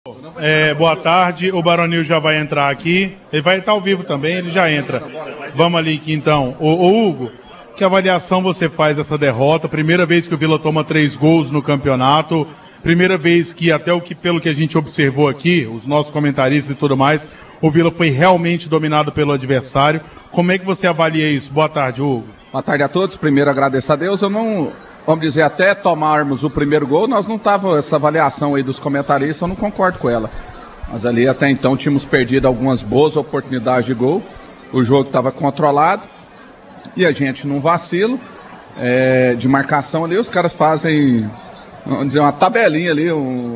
Boa tarde, o Baronil já vai entrar aqui, ele vai estar ao vivo também, ele já entra. Vamos ali aqui então. Ô Hugo, que avaliação você faz dessa derrota? Primeira vez que o Vila toma 3 gols no campeonato, primeira vez que, pelo que a gente observou aqui, os nossos comentaristas e tudo mais, o Vila foi realmente dominado pelo adversário. Como é que você avalia isso? Boa tarde, Hugo. Boa tarde a todos, primeiro agradeço a Deus, vamos dizer, até tomarmos o primeiro gol, nós não tava essa avaliação aí dos comentaristas, eu não concordo com ela. Mas ali até então tínhamos perdido algumas boas oportunidades de gol, o jogo estava controlado e a gente num vacilo de marcação ali, os caras fazem, vamos dizer, uma tabelinha ali,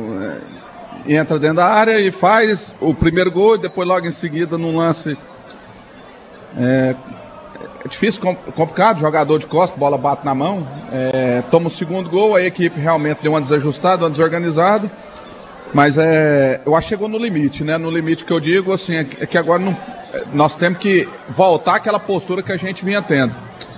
entra dentro da área e faz o primeiro gol e depois logo em seguida num lance... É difícil, complicado, jogador de costas, bola bate na mão, toma o segundo gol, a equipe realmente deu uma desajustada, uma desorganizada, mas eu acho que chegou no limite, né? No limite que eu digo, assim, é que agora nós temos que voltar àquela postura que a gente vinha tendo.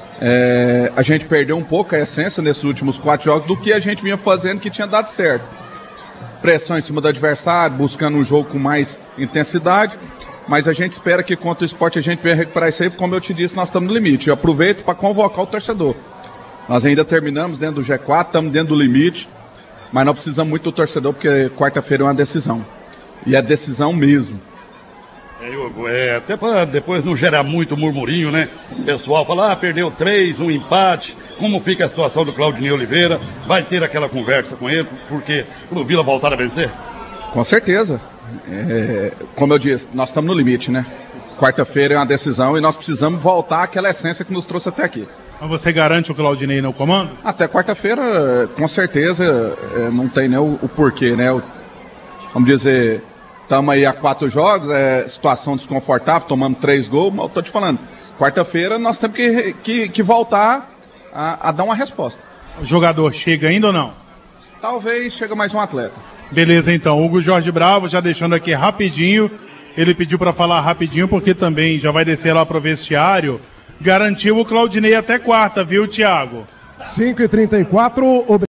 A gente perdeu um pouco a essência nesses últimos 4 jogos do que a gente vinha fazendo que tinha dado certo. Pressão em cima do adversário, buscando um jogo com mais intensidade. Mas a gente espera que contra o Sport a gente venha recuperar isso aí, porque como eu te disse, nós estamos no limite. Eu aproveito para convocar o torcedor. Nós ainda terminamos dentro do G4, estamos dentro do limite, mas nós precisamos muito do torcedor, porque quarta-feira é uma decisão. E é decisão mesmo. Hugo, até para depois não gerar muito murmurinho, né? O pessoal fala, perdeu 3, um empate. Como fica a situação do Claudinei Oliveira? Vai ter aquela conversa com ele, porque o Vila voltar a vencer? Com certeza. Como eu disse, nós estamos no limite, né? Quarta-feira é uma decisão e nós precisamos voltar àquela essência que nos trouxe até aqui. Mas você garante o Claudinei no comando? Até quarta-feira, com certeza, não tem nem o porquê, né? Vamos dizer, estamos aí há 4 jogos, situação desconfortável, tomando 3 gols, mas eu tô te falando, quarta-feira nós temos que voltar a dar uma resposta. O jogador chega ainda ou não? Talvez chega mais um atleta. Beleza, então. Hugo Jorge Bravo, já deixando aqui rapidinho. Ele pediu para falar rapidinho, porque também já vai descer lá pro vestiário. Garantiu o Claudinei até quarta, viu, Thiago? 5h34.